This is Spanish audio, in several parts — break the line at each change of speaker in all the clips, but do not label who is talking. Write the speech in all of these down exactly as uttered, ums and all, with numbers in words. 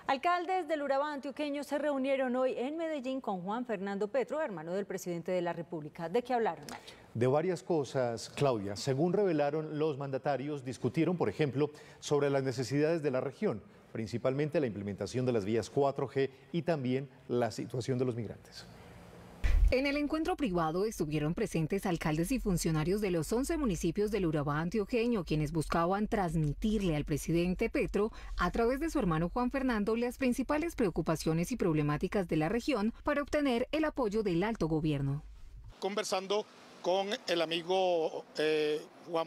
Alcaldes del Urabá antioqueño se reunieron hoy en Medellín con Juan Fernando Petro, hermano del presidente de la República. ¿De qué hablaron, Nacho?
De varias cosas, Claudia. Según revelaron los mandatarios, discutieron, por ejemplo, sobre las necesidades de la región, principalmente la implementación de las vías cuatro G y también la situación de los migrantes.
En el encuentro privado estuvieron presentes alcaldes y funcionarios de los once municipios del Urabá antioqueño, quienes buscaban transmitirle al presidente Petro, a través de su hermano Juan Fernando, las principales preocupaciones y problemáticas de la región para obtener el apoyo del alto gobierno.
Conversando con el amigo eh, Juan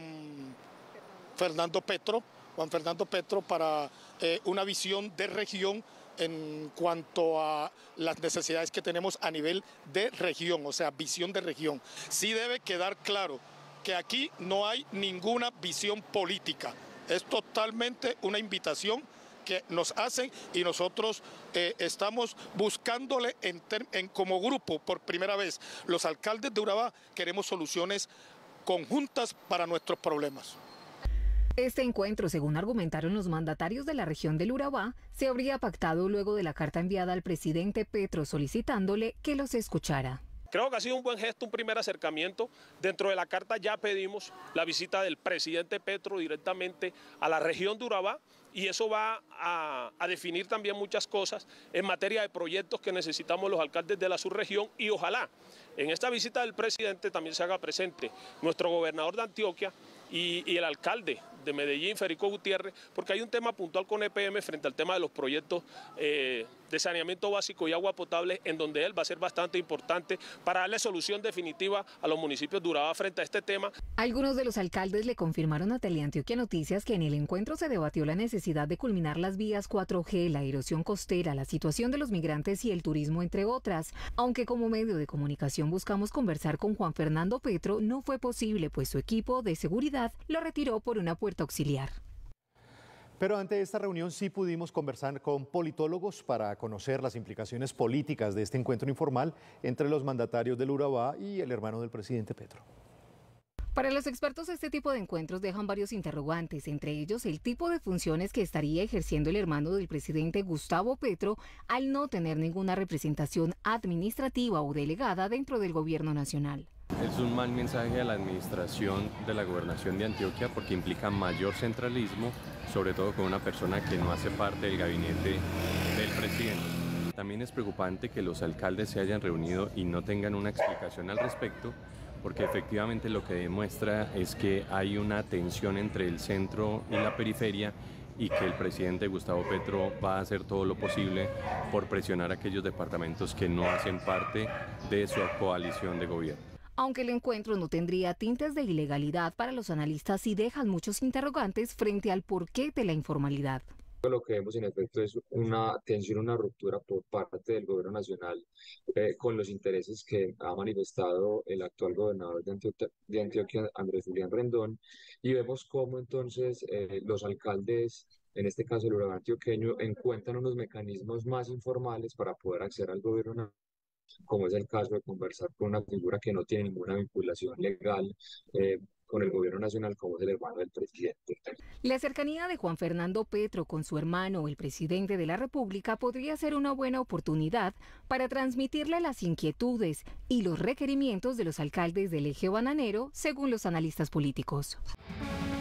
Fernando Petro, Juan Fernando Petro para eh, una visión de región en cuanto a las necesidades que tenemos a nivel de región, o sea, visión de región. Sí debe quedar claro que aquí no hay ninguna visión política, es totalmente una invitación que nos hacen y nosotros eh, estamos buscándole en, en, como grupo por primera vez. Los alcaldes de Urabá queremos soluciones conjuntas para nuestros problemas.
Este encuentro, según argumentaron los mandatarios de la región del Urabá, se habría pactado luego de la carta enviada al presidente Petro solicitándole que los escuchara.
Creo que ha sido un buen gesto, un primer acercamiento. Dentro de la carta ya pedimos la visita del presidente Petro directamente a la región de Urabá y eso va a, a definir también muchas cosas en materia de proyectos que necesitamos los alcaldes de la subregión y ojalá en esta visita del presidente también se haga presente nuestro gobernador de Antioquia y, y el alcalde de Medellín, Federico Gutiérrez, porque hay un tema puntual con E P M frente al tema de los proyectos eh, de saneamiento básico y agua potable, en donde él va a ser bastante importante para darle solución definitiva a los municipios de Urabá frente a este tema.
Algunos de los alcaldes le confirmaron a Teleantioquia Noticias que en el encuentro se debatió la necesidad de culminar las vías cuatro G, la erosión costera, la situación de los migrantes y el turismo, entre otras. Aunque como medio de comunicación buscamos conversar con Juan Fernando Petro, no fue posible, pues su equipo de seguridad lo retiró por una puerta auxiliar.
Pero ante esta reunión sí pudimos conversar con politólogos para conocer las implicaciones políticas de este encuentro informal entre los mandatarios del Urabá y el hermano del presidente Petro.
Para los expertos, este tipo de encuentros dejan varios interrogantes, entre ellos el tipo de funciones que estaría ejerciendo el hermano del presidente Gustavo Petro al no tener ninguna representación administrativa o delegada dentro del gobierno nacional.
Es un mal mensaje a la administración de la gobernación de Antioquia porque implica mayor centralismo, sobre todo con una persona que no hace parte del gabinete del presidente. También es preocupante que los alcaldes se hayan reunido y no tengan una explicación al respecto, porque efectivamente lo que demuestra es que hay una tensión entre el centro y la periferia y que el presidente Gustavo Petro va a hacer todo lo posible por presionar a aquellos departamentos que no hacen parte de su coalición de gobierno.
Aunque el encuentro no tendría tintes de ilegalidad, para los analistas sí dejan muchos interrogantes frente al porqué de la informalidad.
Lo que vemos en efecto es una tensión, una ruptura por parte del gobierno nacional eh, con los intereses que ha manifestado el actual gobernador de Antioquia, de Antioquia Andrés Julián Rendón, y vemos cómo entonces eh, los alcaldes, en este caso el Urabá antioqueño, encuentran unos mecanismos más informales para poder acceder al gobierno nacional, como es el caso de conversar con una figura que no tiene ninguna vinculación legal eh, con el gobierno nacional, como es el hermano del presidente.
La cercanía de Juan Fernando Petro con su hermano, el presidente de la República, podría ser una buena oportunidad para transmitirle las inquietudes y los requerimientos de los alcaldes del eje bananero, según los analistas políticos.